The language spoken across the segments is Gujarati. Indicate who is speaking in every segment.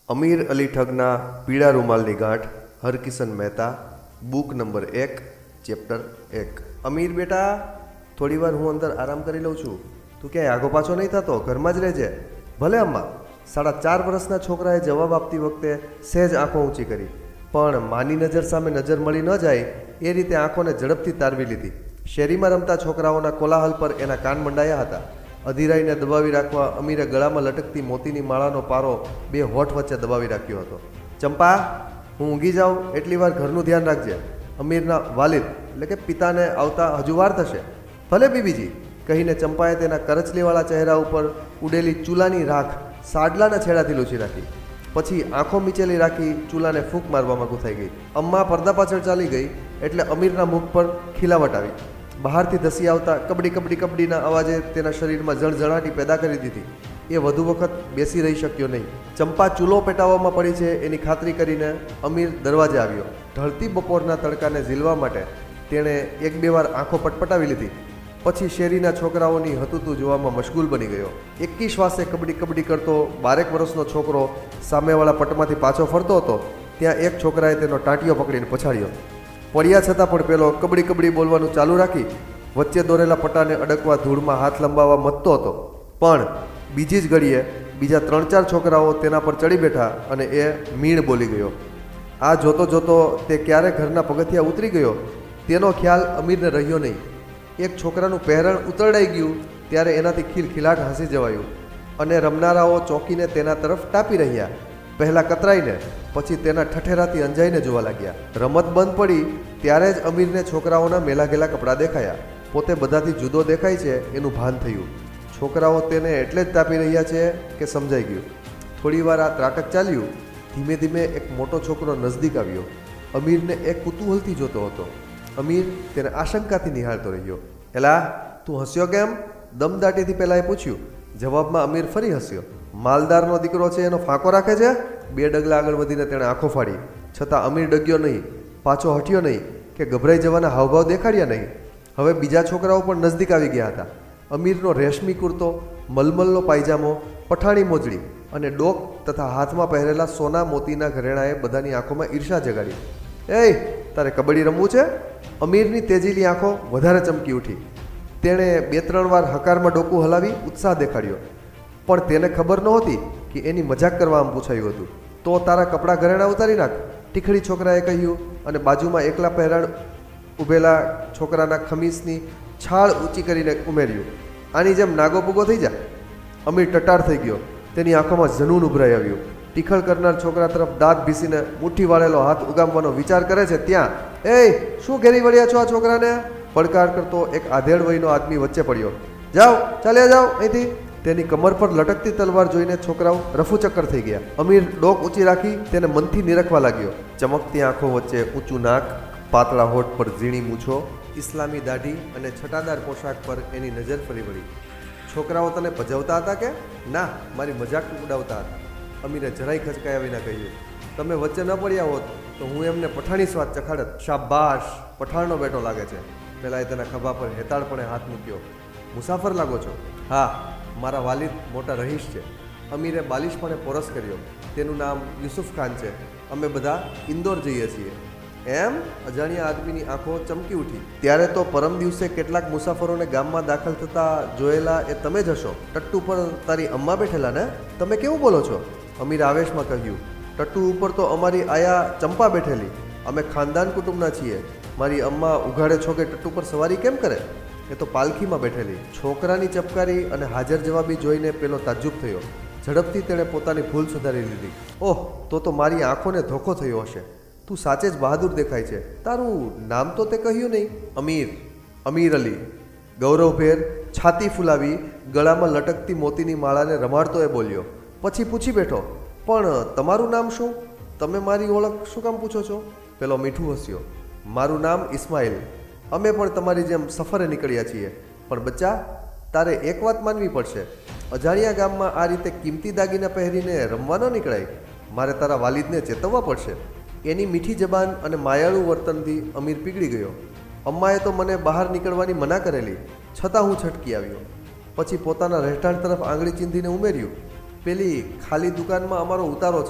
Speaker 1: અમીર અલી ઠગના પીળા રૂમાલની ગાંઠ, Harkishan Mehta, book number 1, chapter 1। Amir બેટા, થોડી વાર હું અંદર આરામ કરી લઉં છું, તું ક્યાંય આગો પાછો નહીં થતો, ઘરમાં જ રહેજે। ભલે અમ્મા। 4.5 વર્ષના છોકરાએ જવાબ આપતી વખતે સહેજ આંખો ઊંચી કરી, પણ માની નજર સામે નજર મળી ન જાય એ રીતે આંખોને ઝડપથી તારવી લીધી। શેરીમાં રમતા છોકરાઓના કોલાહલ પર એના કાન મંડાયા હતા। અધીરાઈને દબાવી રાખવા અમીરે ગળામાં લટકતી મોતીની માળાનો પારો 2 હોઠ વચ્ચે દબાવી રાખ્યો હતો। ચંપા, હું ઊંઘી જાઉં એટલી વાર ઘરનું ધ્યાન રાખજે। અમીરના વાલિદ એટલે કે પિતાને આવતા હજુ વાર થશે। ભલે બીબીજી, કહીને ચંપાએ તેના કરચલીવાળા ચહેરા ઉપર ઉડેલી ચૂલાની રાખ સાડલાના છેડાથી લૂછી રાખી। પછી આંખો મીચેલી રાખી ચૂલાને ફૂંક મારવામાં ગૂંથાઈ ગઈ। અમ્મા પડદા પાછળ ચાલી ગઈ એટલે અમીરના મુખ પર ખીલાવટ આવી। બહારથી ધસી આવતા કબડ્ડી કબડ્ડી કબડ્ડીના અવાજે તેના શરીરમાં જળઝળાટી પેદા કરી દીધી। એ વધુ વખત બેસી રહી શક્યો નહીં। ચંપા ચૂલો પેટાવવામાં પડી છે એની ખાતરી કરીને અમીર દરવાજે આવ્યો। ઢળતી બપોરના તડકાને ઝીલવા માટે તેણે 1-2 વાર આંખો પટપટાવી લીધી। પછી શેરીના છોકરાઓની હતુતું જોવામાં મશગુલ બની ગયો। એકી શ્વાસે કબડ્ડી કબડ્ડી કરતો 12 વર્ષનો છોકરો સામેવાળા પટમાંથી પાછો ફરતો હતો ત્યાં એક છોકરાએ તેનો ટાંટિયો પકડીને પછાડ્યો। પડ્યા છતાં પણ પેલો કબડ્ડી કબડ્ડી બોલવાનું ચાલુ રાખી વચ્ચે દોરેલા પટાને અડકવા ધૂળમાં હાથ લંબાવવા મથતો હતો। પણ બીજી જ ઘડીએ બીજા 3-4 છોકરાઓ તેના પર ચડી બેઠા અને એ મીણ બોલી ગયો। આ જોતો જોતો તે ક્યારે ઘરના પગથિયા ઉતરી ગયો તેનો ખ્યાલ અમીરને રહ્યો નહીં। એક છોકરાનું પહેરણ ઉતરડાઈ ગયું ત્યારે એનાથી ખિલખિલાટ હસી જવાયું અને રમનારાઓ ચોંકીને તેના તરફ ટાપી રહ્યા। પહેલાં કતરાઈને પછી તેના ઠઠેરાથી અંજાઈને જોવા લાગ્યા। રમત બંધ પડી ત્યારે જ અમીરને છોકરાઓના મેલાઘેલા કપડાં દેખાયા। પોતે બધાથી જુદો દેખાય છે એનું ભાન થયું। છોકરાઓ તેને એટલે જ તાપી રહ્યા છે કે સમજાઈ ગયું। થોડી વાર આ ત્રાટક ચાલ્યું। ધીમે ધીમે એક મોટો છોકરો નજદીક આવ્યો। અમીરને એક કુતૂહલથી જોતો હતો। અમીર તેને આશંકાથી નિહાળતો રહ્યો। એલા, તું હસ્યો કેમ? દમદાટીથી પહેલાં એ પૂછ્યું। જવાબમાં અમીર ફરી હસ્યો। માલદારનો દીકરો છે એનો ફાંકો રાખે છે? 2 ડગલા આગળ વધીને તેણે આંખો ફાડી, છતાં અમીર ડગ્યો નહીં, પાછો હટ્યો નહીં કે ગભરાઈ જવાના હાવભાવ દેખાડ્યા નહીં। હવે બીજા છોકરાઓ પણ નજદીક આવી ગયા હતા। અમીરનો રેશમી કુર્તો, મલમલનો પાયજામો, પઠાણી મોજડી અને ડોક તથા હાથમાં પહેરેલા સોના મોતીના ઘરેણાએ બધાની આંખોમાં ઈર્ષા જગાડી। એય, તારે કબડ્ડી રમવું છે? અમીરની તેજીલી આંખો વધારે ચમકી ઉઠી। તેણે 2-3 વાર હકારમાં ડોકું હલાવી ઉત્સાહ દેખાડ્યો, પણ તેને ખબર નહોતી કે એની મજાક કરવા આમ પૂછાયું હતું। તો તારા કપડાં ઘરેણા ઉતારી નાખ, ટીખડી છોકરાએ કહ્યું અને બાજુમાં એકલા પહેરાણ ઊભેલા છોકરાના ખમીસની છાળ ઊંચી કરીને ઉમેર્યું। આની જેમ નાગો પૂગો થઈ જા। અમીર ટટાર થઈ ગયો। તેની આંખોમાં જનૂન ઉભરાઈ આવ્યું। ટીખળ કરનાર છોકરા તરફ દાંત ભીસીને મુઠ્ઠી વાળેલો હાથ ઉગામવાનો વિચાર કરે છે ત્યાં એય, શું ઘેરી વળ્યા છો આ છોકરાને? પડકાર કરતો એક આધેડ વયનો આદમી વચ્ચે પડ્યો। જાઓ, ચાલ્યા જાઓ અહીંથી। તેની કમર પર લટકતી તલવાર જોઈને છોકરાઓ રફુચક્કર થઈ ગયા। અમીર ડોક ઊંચી રાખી તેને મનથી નિરખવા લાગ્યો। ચમકતી આંખો વચ્ચે ઊંચું નાક, પાતળા હોઠ પર ઝીણી મૂછો, ઇસ્લામી દાઢી અને છટાદાર પોશાક પર એની નજર ફરી વળી। છોકરાઓ તને ભજવતા હતા કે ના મારી મજાક ઉડાવતા હતા? અમીરે જરાય ખચકાયા વિના કહ્યું। તમે વચ્ચે ન પડ્યા હોત તો હું એમને પઠાણી સ્વાદ ચખાડત। શાબાશ, પઠાણનો બેટો લાગે છે। પહેલાં તેના ખભા પર હેતાળપણે હાથ મૂક્યો। મુસાફર લાગો છો? હા, મારા વાલિદ મોટા રહીશ છે। અમીરે બાલિશપણે પોરસ કર્યો। તેનું નામ યુસુફ ખાન છે। અમે બધા ઇન્દોર જઈએ છીએ। એમ? અજાણ્યા આદમીની આંખો ચમકી ઉઠી। ત્યારે તો પરમ દિવસે કેટલાક મુસાફરોને ગામમાં દાખલ થતા જોયેલા એ તમે જ હશો। ટટ્ટુ પર તારી અમ્મા બેઠેલા ને? તમે કેવું બોલો છો? અમીર આવેશમાં કહ્યું। ટટ્ટુ ઉપર તો અમારી આયા ચંપા બેઠેલી। અમે ખાનદાન કુટુંબના છીએ। મારી અમ્મા ઉઘાડે છોકે ટટ્ટુ પર સવારી કેમ કરે? એ તો પાલખીમાં બેઠેલી। છોકરાની ચપકારી અને હાજર જવાબી જોઈને પેલો તાજ્જુબ થયો। ઝડપથી તેણે પોતાની ભૂલ સુધારી લીધી। ઓહ, તો મારી આંખોને ધોખો થયો હશે। તું સાચે જ બહાદુર દેખાય છે। તારું નામ તો તે કહ્યું નહીં? અમીર, અમીર અલી। ગૌરવભેર છાતી ફૂલાવી ગળામાં લટકતી મોતીની માળાને રમાડતો એ બોલ્યો। પછી પૂછી બેઠો, પણ તમારું નામ શું? તમે મારી ઓળખ શું કામ પૂછો છો? પેલો મીઠું હસ્યો। મારું નામ ઇસ્માઇલ। અમે પણ તમારી જેમ સફરે નીકળ્યા છીએ। પણ બચ્ચા, તારે એક વાત માનવી પડશે। અજાણ્યા ગામમાં આ રીતે કિંમતી દાગીના પહેરીને રમવા ન નીકળાય। મારે તારા વાલિદને ચેતવવા પડશે। એની મીઠી જબાન અને માયાળું વર્તનથી અમીર પીગળી ગયો। અમ્માએ તો મને બહાર નીકળવાની મના કરેલી, છતાં હું છટકી આવ્યો। પછી પોતાના રહેઠાણ તરફ આંગળી ચીંધીને ઉમેર્યું, પેલી ખાલી દુકાનમાં અમારો ઉતારો છે,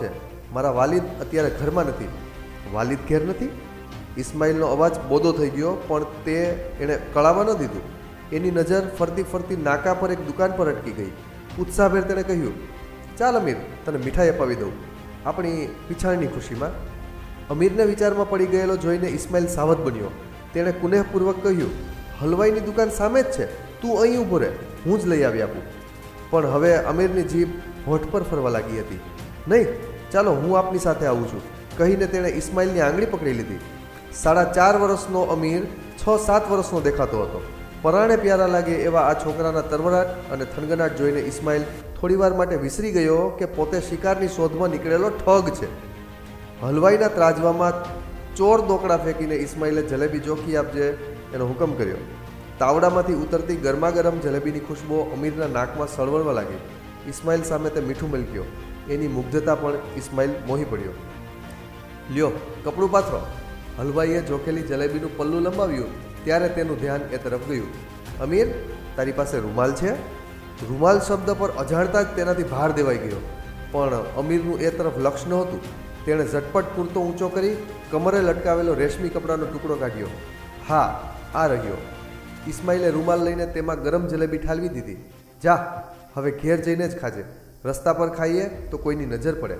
Speaker 1: મારા વાલિદ અત્યારે ઘરમાં નથી. વાલિદ ઘેર નથી? ઇસ્માઇલનો અવાજ બોદો થઈ ગયો, પણ તે એણે કળાવા ન દીધું. એની નજર ફરતી ફરતી નાકા પર એક દુકાન પર અટકી ગઈ. ઉત્સાહભેર તેણે કહ્યું, ચાલ અમીર, તને મીઠાઈ અપાવી દઉં, આપણી પીછાણની ખુશીમાં. અમીરને વિચારમાં પડી ગયેલો જોઈને ઇસ્માઇલ સાવધ બન્યો. તેણે કુનેહપૂર્વક કહ્યું, હલવાઈની દુકાન સામે જ છે, તું અહીં ઊભો રહે, હું જ લઈ આવી આપું. પણ હવે અમીરની જીભ હોઠ પર ફરવા લાગી હતી. નહીં, ચાલો હું આપની સાથે આવું છું, કહીને તેણે ઇસ્માઇલની આંગળી પકડી લીધી. 4.5 વર્ષનો અમીર 6-7 વર્ષનો દેખાતો હતો. પરાણે પ્યારા લાગે એવા આ છોકરાના તરવરાટ અને થનગનાટ જોઈને ઇસ્માઇલ થોડીવાર માટે વિસરી ગયો કે પોતે શિકારની શોધમાં નીકળેલો ઠગ છે. હલવાઈના ત્રાજવામાં ચોર દોકડા ફેંકીને ઇસ્માઇલે જલેબી ચોખ્ખી આપજે એનો હુકમ કર્યો. તાવડામાંથી ઉતરતી ગરમાગરમ જલેબીની ખુશ્બો અમીરના નાકમાં સળવળવા લાગી. ઇસ્માઇલ સામે તે મીઠું મલક્યો. એની મુગ્ધતા પણ ઇસ્માઇલ મોહી પડ્યો. લ્યો, કપડું પાથરો. હલવાઈએ જોખેલી જલેબીનું પલ્લું લંબાવ્યું ત્યારે તેનું ધ્યાન એ તરફ ગયું. અમીર, તારી પાસે રૂમાલ છે? રૂમાલ શબ્દ પર અજાણતા જ તેનાથી ભાર દેવાઈ ગયો. પણ અમીરનું એ તરફ લક્ષ નહોતું. તેણે ઝટપટ કુર્તો ઊંચો કરી કમરે લટકાવેલો રેશમી કપડાનો ટુકડો કાઢ્યો. હા, આ રહ્યો. ઇસ્માઇલે રૂમાલ લઈને તેમાં ગરમ જલેબી ઠાલવી દીધી. જા, હવે ઘેર જઈને જ ખાજે, રસ્તા પર ખાઈએ તો કોઈની નજર પડે.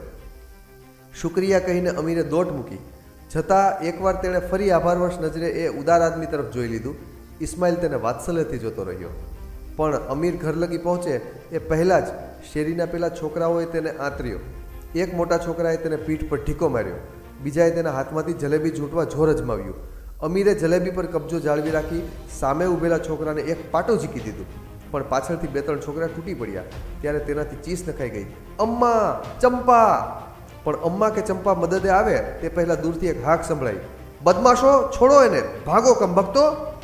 Speaker 1: શુક્રિયા કહીને અમીરે દોટ મૂકી. છતાં એકવાર તેણે ફરી આભારવશ નજરે એ ઉદાર આદમી તરફ જોઈ લીધું. ઇસ્માઇલ તેને વાત્સલ્યથી જોતો રહ્યો. પણ અમીર ઘર લગી પહોંચે એ પહેલાં જ શેરીના પેલા છોકરાઓએ તેને આંતર્યો. એક મોટા છોકરાએ તેને પીઠ પર ઢીકો માર્યો. બીજાએ તેના હાથમાંથી જલેબી ઝૂંટવા જોર અજમાવ્યું. અમીરે જલેબી પર કબજો જાળવી રાખી સામે ઊભેલા છોકરાને એક પાટો ઝીકી દીધું. પણ પાછળથી 2-3 છોકરા તૂટી પડ્યા ત્યારે તેનાથી ચીસ નખાઈ ગઈ. અમ્મા, ચંપા! પણ અમ્મા કે ચંપા મદદે આવે તે પહેલાં દૂરથી એક હાક સંભળાઈ. બદમાશો, છોડો એને, ભાગો કમબખતો!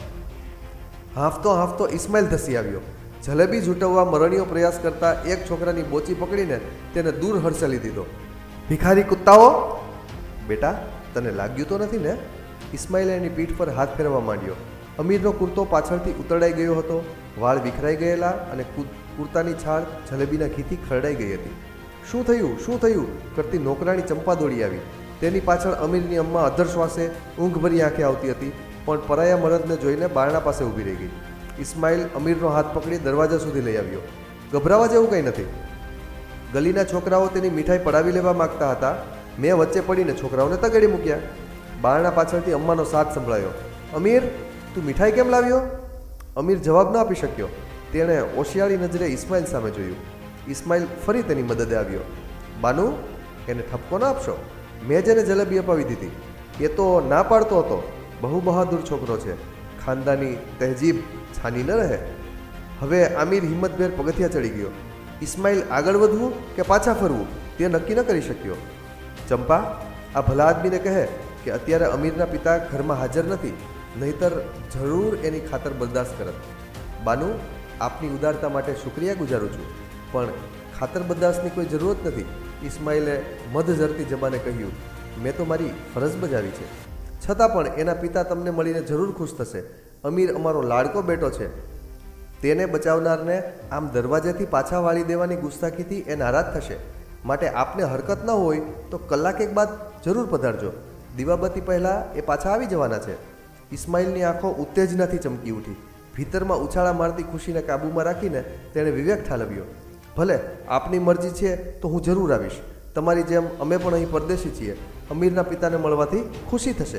Speaker 1: હાંફતો હાંફતો ઇસ્માઇલ ધસી આવ્યો. જલેબી ઝૂંટવવા મરણીયો પ્રયાસ કરતા એક છોકરાની બોચી પકડીને તેને દૂર હડસેલી દીધો. ભિખારી કુત્તાઓ! બેટા, તને લાગ્યું તો નથી ને? ઇસ્માઇલે એની પીઠ પર હાથ ફેરવવા માંડ્યો. અમીરનો કુર્તો પાછળથી ઉતરડાઈ ગયો હતો. વાળ વિખરાઈ ગયેલા અને કુર્તાની છાલ જલેબીના ઘીથી ખરડાઈ ગઈ હતી. શું થયું, શું થયું કરતી નોકરાણી ચંપા દોડી આવી. તેની પાછળ અમીરની અમ્મા અધર શ્વાસે ઊંઘભરી આંખે આવતી હતી, પણ પરાયા મરદને જોઈને બારણા પાસે ઊભી રહી ગઈ. ઇસ્માઇલ અમીરનો હાથ પકડી દરવાજા સુધી લઈ આવ્યો. ગભરાવા જેવું કંઈ નથી. ગલીના છોકરાઓ તેની મીઠાઈ પડાવી લેવા માગતા હતા. મેં વચ્ચે પડીને છોકરાઓને તગડી મૂક્યા. બારણા પાછળથી અમ્માનો સાથ સંભળાયો. અમીર, તું મીઠાઈ કેમ લાવ્યો? અમીર જવાબ ન આપી શક્યો. તેણે ઓશિયાળી નજરે ઇસ્માઇલ સામે જોયું. ઇસ્માઇલ ફરી તેની મદદે આવ્યો. બાનુ, એને ઠપકો ના આપશો, મેં જેને જલેબી અપાવી દીધી. એ તો ના પાડતો હતો. બહુ બહાદુર છોકરો છે, ખાનદાની તહેજીબ છાની ન રહે. હવે આમિર હિંમતભેર પગથિયા ચડી ગયો. ઇસ્માઇલ આગળ વધવું કે પાછા ફરવું તે નક્કી ન કરી શક્યો. ચંપા, આ ભલા આદમીને કહે કે અત્યારે અમીરના પિતા ઘરમાં હાજર નથી, નહીતર જરૂર એની ખાતર બરદાસ્ત કરત. બાનુ, આપની ઉદારતા માટે શુક્રિયા ગુજારું છું, પણ ખાતર બરદાસ્તની કોઈ જરૂરત નથી. ઇસ્માઇલે મધઝરતી જબાને કહ્યું. મેં તો મારી ફરજ બજાવી છે. છતાં પણ એના પિતા તમને મળીને જરૂર ખુશ થશે. અમીર અમારો લાડકો બેટો છે. તેને બચાવનારને આમ દરવાજેથી પાછા વાળી દેવાની ગુસ્તાખીથી એ નારાજ થશે. માટે આપને હરકત ન હોય તો કલાક એક બાદ જરૂર પધારજો. દીવાબત્તી પહેલાં એ પાછા આવી જવાના છે. ઇસ્માઇલની આંખો ઉત્તેજનાથી ચમકી ઉઠી. ભીતરમાં ઉછાળા મારતી ખુશીને કાબૂમાં રાખીને તેણે વિવેક ઠાલવ્યો. ભલે, આપની મરજી છે તો હું જરૂર આવીશ. તમારી જેમ અમે પણ અહીં પરદેશી છીએ. અમીરના પિતાને મળવાથી ખુશી થશે.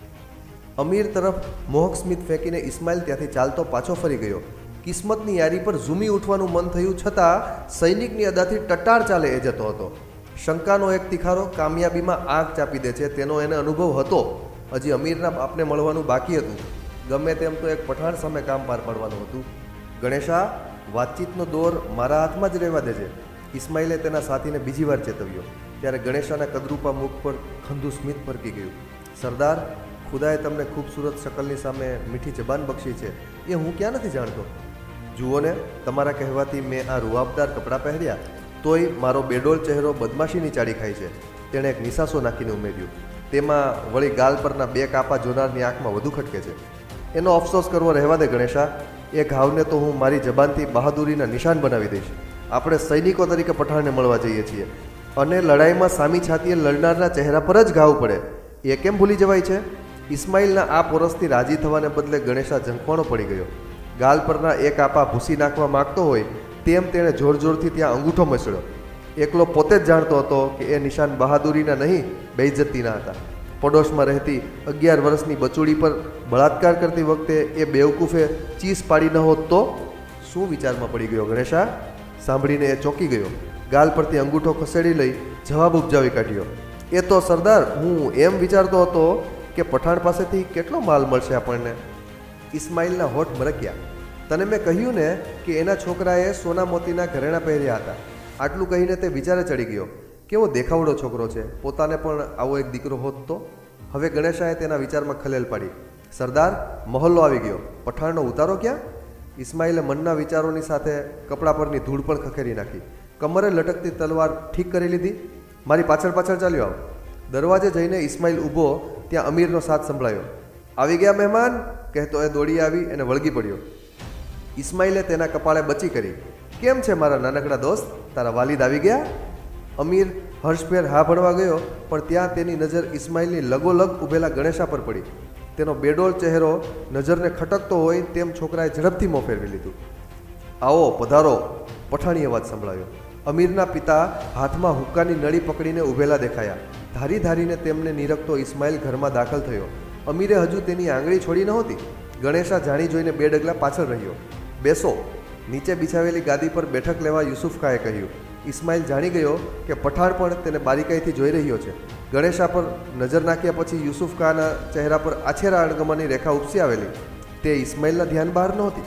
Speaker 1: અમીર તરફ મોહક સ્મિત ફેંકીને ઇસ્માઇલ ત્યાંથી ચાલતો પાછો ફરી ગયો. કિસ્મતની યારી પર ઝૂમી ઉઠવાનું મન થયું છતાં સૈનિકની અદાથી ટટ્ટાર ચાલે એ જતો હતો. શંકાનો એક તિખારો કામયાબીમાં આગ ચાપી દે છે તેનો એને અનુભવ હતો. હજી અમીરના બાપને મળવાનું બાકી હતું. ગમે તેમ તો એક પઠાણ સામે કામ પાર પાડવાનું હતું. ગણેશા, વાતચીતનો દોર મારા હાથમાં જ રહેવા દેજે. ઇસ્માઇલે તેના સાથીને બીજી વાર ચેતવ્યો. ત્યારે ગણેશાના કદરૂપા મુખ પર ખંધુ સ્મિત ફરકી ગયું. સરદાર, ખુદાએ તમને ખૂબસૂરત શકલની સામે મીઠી જબાન બક્ષી છે એ હું ક્યાં નથી જાણતો. જુઓ ને, તમારા કહેવાથી મેં આ રૂઆબદાર કપડાં પહેર્યા તોય મારો બેડોળ ચહેરો બદમાશીની ચાડી ખાય છે. તેણે એક નિસાસો નાખીને ઉમેર્યું. તેમાં વળી ગાલ પરના 2 કાપા જોનારની આંખમાં વધુ ખટકે છે. એનો અફસોસ કરવો રહેવા દે ગણેશા. એ ઘાવને તો હું મારી જબાનથી બહાદુરીના નિશાન બનાવી દઈશ. આપણે સૈનિકો તરીકે પઠાણને મળવા જઈએ છીએ. અને લડાઈમાં સામી છાતીએ લડનારના ચહેરા પર જ ઘાવ પડે એ કેમ ભૂલી જવાય છે? ઇસ્માઇલના આ પોરસથી રાજી થવાને બદલે ગણેશા ઝંખવાણો પડી ગયો. ગાલ પરના એક આપા ભૂસી નાખવા માગતો હોય તેમ તેણે જોર જોરથી ત્યાં અંગૂઠો મસળ્યો. એકલો પોતે જ જાણતો હતો કે એ નિશાન બહાદુરીના નહીં, બેઇજ્જતીના હતા. પડોશમાં રહેતી 11 વર્ષની બચુડી પર બળાત્કાર કરતી વખતે એ બેવકૂફે ચીસ પાડી ન હોત તો? શું વિચારમાં પડી ગયો ગણેશા? સાંભળીને એ ચોંકી ગયો. ગાલ પરથી અંગૂઠો ખસેડી લઈ જવાબ ઉપજાવી કાઢ્યો. એ તો સરદાર, હું એમ વિચારતો હતો કે પઠાણ પાસેથી કેટલો માલ મળશે આપણને. ઇસ્માઇલના હોઠ મરક્યા. તને મેં કહ્યું ને કે એના છોકરાએ સોના મોતીના ઘરેણાં પહેર્યા હતા. આટલું કહીને તે વિચારે ચડી ગયો. કેવો દેખાવડો છોકરો છે, પોતાને પણ આવો એક દીકરો હોત તો? હવે ગણેશાએ તેના વિચારમાં ખલેલ પાડી. સરદાર, મહોલ્લો આવી ગયો, પઠાણનો ઉતારો ક્યાં? ઇસ્માઇલે મનના વિચારોની સાથે કપડા પરની ધૂળ પણ ખખેરી નાખી. કમરે લટકતી તલવાર ઠીક કરી લીધી. મારી પાછળ પાછળ ચાલ્યો આવ. દરવાજે જઈને ઇસ્માઇલ ઊભો ત્યાં અમીરનો સાથ સંભળાયો. આવી ગયા મહેમાન, કહેતો એ દોડી આવી અને વળગી પડ્યો. ઇસ્માઇલે તેના કપાળે બચી કરી. કેમ છે મારા નાનકડા દોસ્ત, તારા વાલિદ આવી ગયા? અમીર હર્ષભેર હા ભણવા ગયો, પણ ત્યાં તેની નજર ઇસ્માઇલની લગોલગ ઊભેલા ગણેશા પર પડી. તેનો બેડોળ ચહેરો નજરને ખટકતો હોય તેમ છોકરાએ ઝડપથી મોં ફેરવી લીધું. આવો, પધારો, પઠાણી અવાજ સંભળાયો. અમીરના પિતા હાથમાં હુક્કાની નળી પકડીને ઊભેલા દેખાયા. ધારી ધારીને તેમને નિરખતો ઇસ્માઇલ ઘરમાં દાખલ થયો. અમીરે હજુ તેની આંગળી છોડી નહોતી. ગણેશા જાણી જોઈને 2 ડગલા પાછળ રહ્યો. બેસો. નીચે બિછાવેલી ગાદી પર બેઠક લેવા યુસુફ ખાએ કહ્યું. ઇસ્માઇલ જાણી ગયો કે પઠાણ પણ તેને બારીકાઈથી જોઈ રહ્યો છે. ગણેશા પર નજર નાખ્યા પછી યુસુફ ખાના ચહેરા પર આછેરા અણગમાની રેખા ઉપસી આવેલી. તે ઇસ્માઇલના ધ્યાન બહાર નહોતી.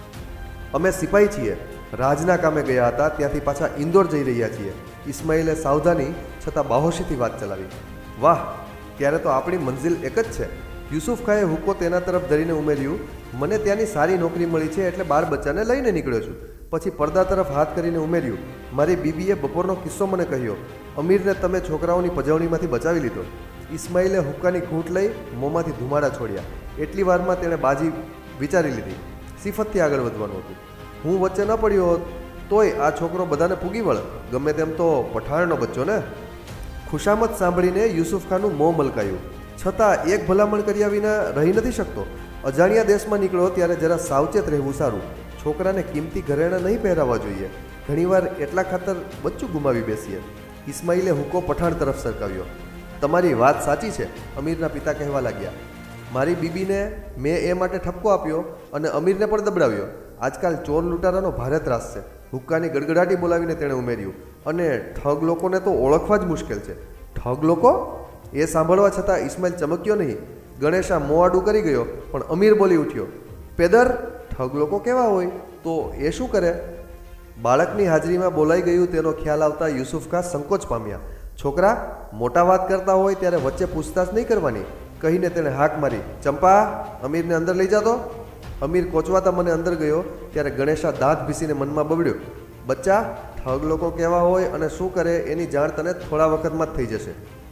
Speaker 1: અમે સિપાહી છીએ, રાજના કામે ગયા હતા, ત્યાંથી પાછા ઇન્દોર જઈ રહ્યા છીએ. ઇસ્માઇલે સાવધાની છતાં બાહોશીથી વાત ચલાવી. વાહ, ત્યારે તો આપણી મંઝિલ એક જ છે. યુસુફ ખાએ હુક્કો તેના તરફ ધરીને ઉમેર્યું. મને ત્યાંની સારી નોકરી મળી છે એટલે બાળ બચ્ચાને લઈને નીકળ્યો છું. પછી પડદા તરફ હાથ કરીને ઉમેર્યું. મારી બીબીએ બપોરનો કિસ્સો મને કહ્યો. અમીરને તમે છોકરાઓની પજવણીમાંથી બચાવી લીધો. ઇસ્માઇલે હુક્કાની ઘૂંટ લઈ મોંમાંથી ધુમાડા છોડ્યા. એટલી વારમાં તેણે બાજી વિચારી લીધી. સિફતથી આગળ વધવાનું હતું. હું વચ્ચે ન પડ્યો હોત તોય આ છોકરો બધાને પૂગી વળ. ગમે તેમ તો પઠાણનો બચ્ચો ને. ખુશામત સાંભળીને યુસુફ ખાનું મોં મલકાયું. છતાં એક ભલામણ કર્યા વિના રહી નથી શકતો. અજાણ્યા દેશમાં નીકળો ત્યારે જરા સાવચેત રહેવું સારું. છોકરાને કિંમતી ઘરેણાં નહીં પહેરાવવા જોઈએ. ઘણીવાર એટલા ખાતર બચ્ચું ગુમાવી બેસીએ. ઇસ્માઇલે હુક્કો પઠાણ તરફ સરકાવ્યો. તમારી વાત સાચી છે, અમીરના પિતા કહેવા લાગ્યા. મારી બીબીને મેં એ માટે ઠપકો આપ્યો અને અમીરને પણ દબડાવ્યો. આજકાલ ચોર લૂંટારાનો ભારે ત્રાસ છે. હુક્કાની ગડગડાટી બોલાવીને તેણે ઉમેર્યું. અને ઠગ લોકોને તો ઓળખવા જ મુશ્કેલ છે. ઠગ લોકો? એ સાંભળવા છતાં ઇસ્માઇલ ચમક્યો નહીં. ગણેશા મોં આડું કરી ગયો, પણ અમીર બોલી ઉઠ્યો. પેદર, ઠગ લોકો કેવા હોય તો એ શું કરે? બાળકની હાજરીમાં બોલાઈ ગયું તેનો ખ્યાલ આવતા યુસુફ ખાં સંકોચ પામ્યા. છોકરા, મોટા વાત કરતા હોય ત્યારે વચ્ચે પૂછતાછ નહીં કરવાની, કહીને તેણે હાક મારી. ચંપા, અમીરને અંદર લઈ જાતો. અમીર કોચવાતા મને અંદર ગયો ત્યારે ગણેશા દાંત ભીસીને મનમાં બબડ્યો. બચ્ચા, ઠગ લોકો કેવા હોય અને શું કરે એની જાણ તને થોડા વખતમાં જ થઈ જશે.